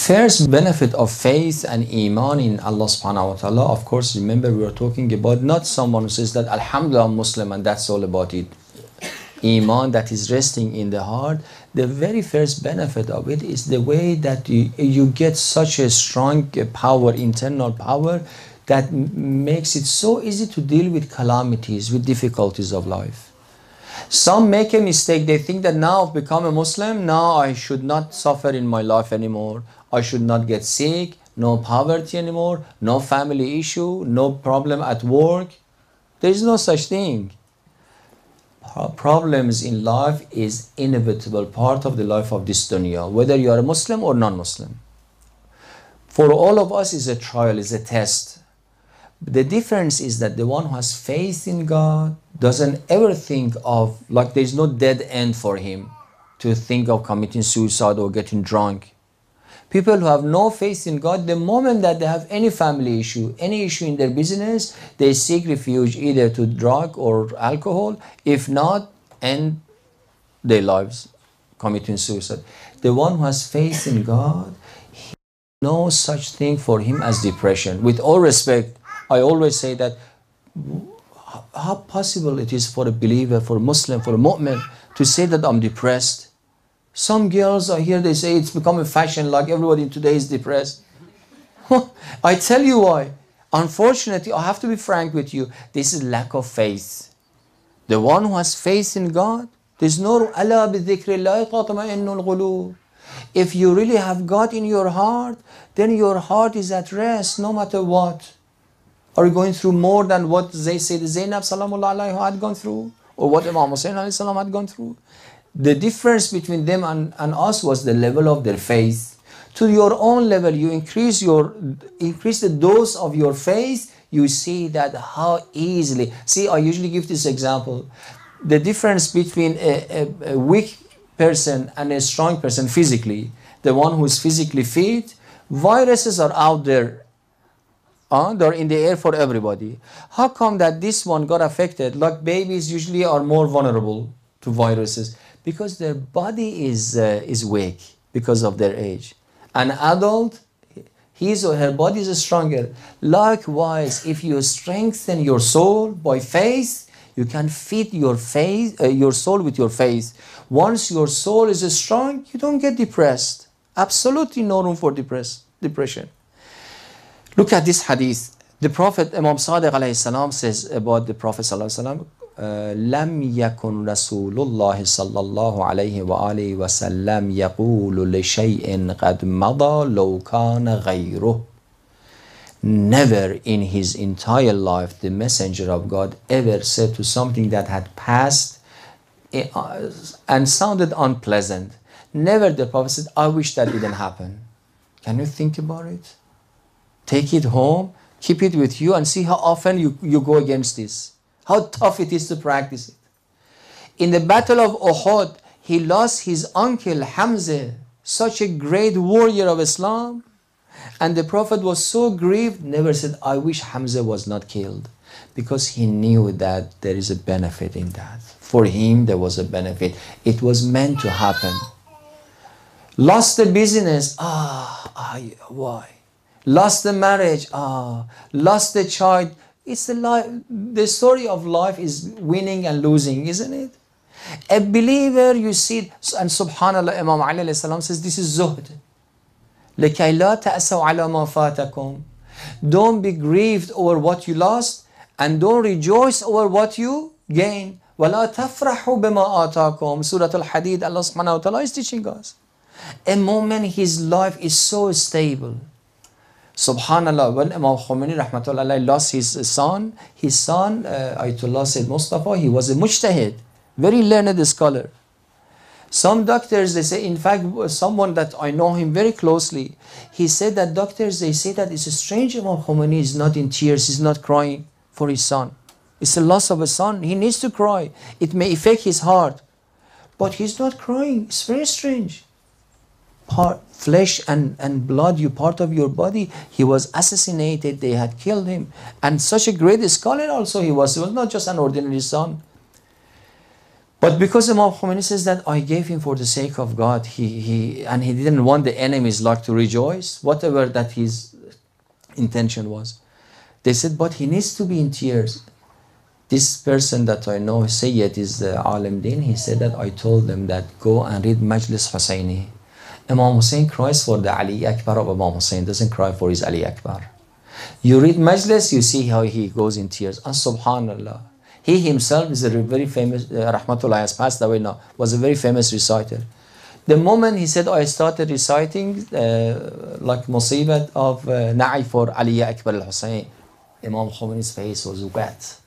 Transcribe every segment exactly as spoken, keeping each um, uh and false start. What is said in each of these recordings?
First benefit of faith and iman in Allah subhanahu wa ta'ala, of course, remember we are talking about not someone who says that Alhamdulillah I'm Muslim and that's all about it. Iman that is resting in the heart, the very first benefit of it is the way that you, you get such a strong power, internal power, that makes it so easy to deal with calamities, with difficulties of life. Some make a mistake. They think that now I've become a Muslim, now I should not suffer in my life anymore. I should not get sick, no poverty anymore, no family issue, no problem at work. There is no such thing. Problems in life is inevitable part of the life of this dunya, whether you are a Muslim or non-Muslim. For all of us is a trial, is a test. The difference is that the one who has faith in God doesn't ever think of, like there is no dead end for him to think of committing suicide or getting drunk. People who have no faith in God, the moment that they have any family issue, any issue in their business, they seek refuge either to drug or alcohol. If not, end their lives committing suicide. The one who has faith in God, he no such thing for him as depression. With all respect, I always say that how possible it is for a believer, for a Muslim, for a mu'min to say that I'm depressed. Some girls are here, they say it's become a fashion, like everybody today is depressed. I tell you why. Unfortunately, I have to be frank with you, this is lack of faith. The one who has faith in God, there's no أَلَا بِذِكْرِ اللَّهِ تَطْمَئِنُّ الْقُلُوبُ. If you really have God in your heart, then your heart is at rest no matter what. Are you going through more than what they say the Zainab Salamullah alayhi had gone through? Or what Imam Hussein alayhi salam had gone through? The difference between them and, and us was the level of their faith. To your own level, you increase your increase the dose of your faith, you see that how easily. See, I usually give this example. The difference between a, a, a weak person and a strong person physically, the one who is physically fit, viruses are out there. Uh, they're in the air for everybody. How come that this one got affected? Like babies usually are more vulnerable to viruses because their body is, uh, is weak because of their age. An adult, his or her body is stronger. Likewise, if you strengthen your soul by faith, you can feed your faith, uh, your soul with your faith. Once your soul is strong, you don't get depressed. Absolutely no room for depress, depression. Look at this hadith. The Prophet Imam Sadiq alayhi salam says about the Prophet sallallahu alayhi wa sallam, لم يكن رسول الله صلى الله عليه وآله وسلم يقول لشيء قد مضى لو كان غيره. Never in his entire life the messenger of God ever said to something that had passed and sounded unpleasant. Never the Prophet said, I wish that didn't happen. Can you think about it? Take it home, keep it with you and see how often you, you go against this. How tough it is to practice it. In the battle of Uhud, he lost his uncle Hamza, such a great warrior of Islam. And the Prophet was so grieved, never said, I wish Hamza was not killed. Because he knew that there is a benefit in that. For him, there was a benefit. It was meant to happen. Lost the business, ah, ah why? Lost the marriage, ah, lost the child. It's the life, the story of life is winning and losing, isn't it? A believer, you see, and subhanallah, Imam Ali alayhi salam says, this is zuhd. لَكَيْ لَا تَأْسَوْ عَلَى مَا فَاتَكُمْ. Don't be grieved over what you lost, and don't rejoice over what you gain. وَلَا تَفْرَحُوا بِمَا آتَاكُمْ. Surah Al-Hadid, Allah subhanahu wa ta'ala is teaching us. A moment his life is so stable. Subhanallah, when Imam Khomeini rahmatullah lost his son, his son, uh, Ayatollah Sayyid Mustafa, he was a mujtahid, very learned scholar. Some doctors, they say, in fact, someone that I know him very closely, he said that doctors, they say that it's a strange Imam Khomeini is not in tears, he's not crying for his son. It's the loss of a son, he needs to cry. It may affect his heart, but he's not crying, it's very strange. Part, flesh and, and blood, you part of your body. He was assassinated, they had killed him. And such a great scholar also he was. He was not just an ordinary son. But because Imam Khomeini says that I gave him for the sake of God, he, he and he didn't want the enemies like to rejoice, whatever that his intention was. They said, but he needs to be in tears. This person that I know, Sayyid, is the Alim Din. He said that I told them that go and read Majlis Husseini. Imam Hussein cries for the Ali Akbar of Imam Hussein, doesn't cry for his Ali Akbar. You read Majlis, you see how he goes in tears. And subhanallah, he himself is a very famous, uh, Rahmatullah has passed away now, was a very famous reciter. The moment he said, I started reciting uh, like Musibat of uh, Na'i for Ali Akbar al-Hussein, Imam Khomeini's face was wet.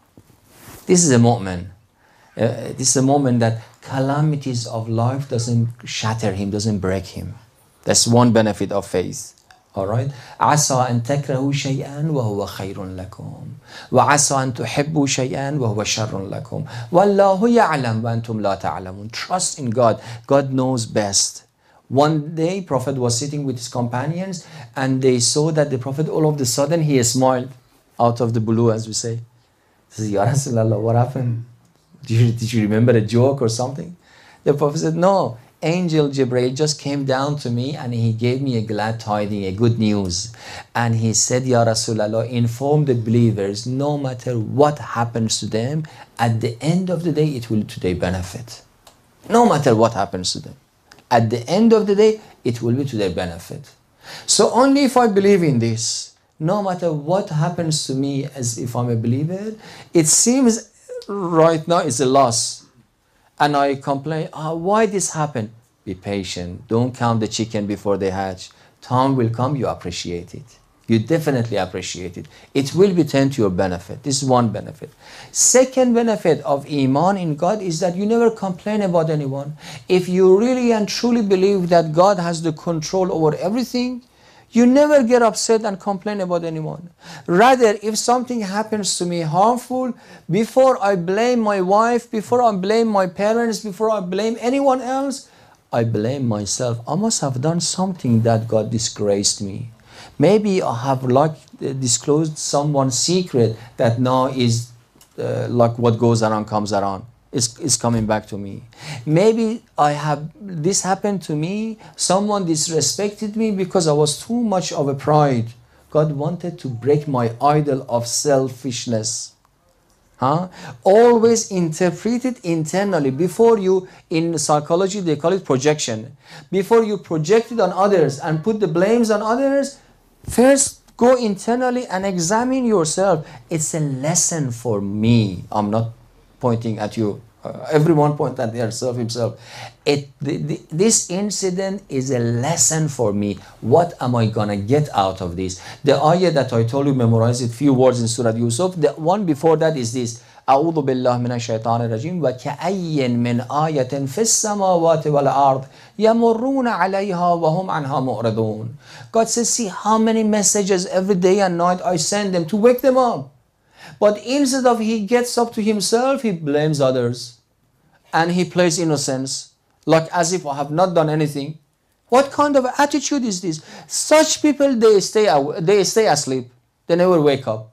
This is a moment. Uh, this is a moment that calamities of life doesn't shatter him, doesn't break him. That's one benefit of faith. All right. عسى أن تكرهوا شيئا وهو خير لكم وعسى أن تحبوا شيئا وهو شر لكم والله يعلم وأنتم لا تعلمون. Trust in God. God knows best. One day, Prophet was sitting with his companions, and they saw that the Prophet, all of a sudden, he smiled out of the blue, as we say. He says, Ya Rasulallah, what happened? Did you, did you remember a joke or something? The Prophet said, no. Angel Jibreel just came down to me and he gave me a glad tiding, a good news. And he said, Ya Rasulallah, inform the believers, no matter what happens to them, at the end of the day, it will to their benefit. No matter what happens to them. At the end of the day, it will be to their benefit. So only if I believe in this, no matter what happens to me as if I'm a believer, it seems right now it's a loss. And I complain, oh, why this happened? Be patient. Don't count the chicken before they hatch. Time will come, you appreciate it. You definitely appreciate it. It will be turned to your benefit. This is one benefit. Second benefit of Iman in God is that you never complain about anyone. If you really and truly believe that God has the control over everything, you never get upset and complain about anyone. Rather, if something happens to me harmful, before I blame my wife, before I blame my parents, before I blame anyone else, I blame myself. I must have done something that God disgraced me. Maybe I have like disclosed someone's secret that now is uh, like what goes around comes around. It's, it's coming back to me. Maybe I have, this happened to me, someone disrespected me because I was too much of a pride. God wanted to break my idol of selfishness. Huh? Always interpret it internally. Before you, in psychology, they call it projection. Before you project it on others and put the blames on others, first go internally and examine yourself. It's a lesson for me. I'm not pointing at you. Uh, everyone point at themselves himself. It, the, the, this incident is a lesson for me. What am I gonna get out of this? The ayah that I told you, memorize it, few words in Surah Yusuf. The one before that is this. أعوذ بالله من الشيطان الرجيم وكأي من آية في السماوات والأرض يمرون عليها وهم عنها معرضون. God says, see how many messages every day and night I send them to wake them up. But instead of he gets up to himself, he blames others. And he plays innocence, like as if I have not done anything. What kind of attitude is this? Such people, they stay, they stay asleep. They never wake up.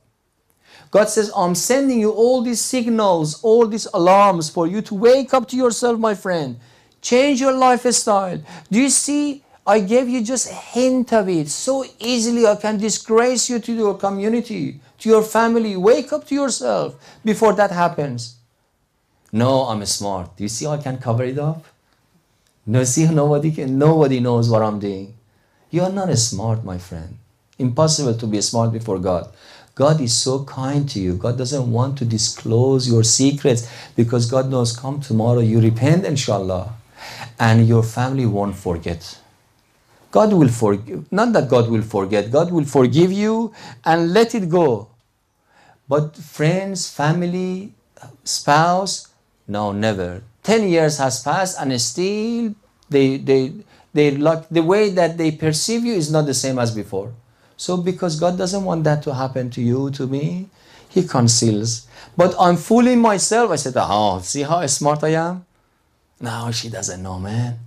God says, I'm sending you all these signals, all these alarms for you to wake up to yourself, my friend. Change your lifestyle. Do you see? I gave you just a hint of it. So easily I can disgrace you to your community, to your family. Wake up to yourself before that happens. No, I'm smart. Do you see how I can cover it up? No, see, nobody can, nobody knows what I'm doing. You are not smart, my friend. Impossible to be smart before God. God is so kind to you. God doesn't want to disclose your secrets because God knows come tomorrow you repent, inshallah, and your family won't forget. God will forgive, not that God will forget, God will forgive you and let it go. But friends, family, spouse, no, never. Ten years has passed and still they, they, they like the way that they perceive you is not the same as before. So because God doesn't want that to happen to you, to me, He conceals. But I'm fooling myself. I said, oh, see how smart I am? No, she doesn't know, man.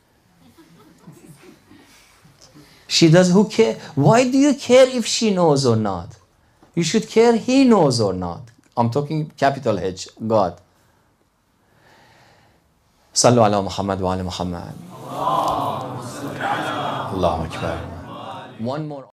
She does, who care? Why do you care if she knows or not? You should care he knows or not. I'm talking capital H, God. Sallu ala Muhammad wa ala Muhammad. Allahu Akbar. One more